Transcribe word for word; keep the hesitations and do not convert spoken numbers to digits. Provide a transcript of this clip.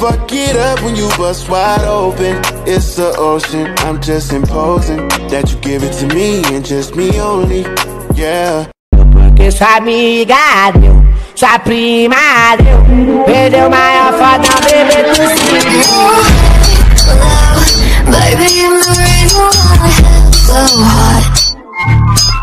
fuck it up when you bust wide open. It's the ocean, I'm just imposing that you give it to me and just me only, yeah. Porque sua amiga deu, sua prima deu, perdeu maior foda, bebê do Baby, you're the reason why I have so hot.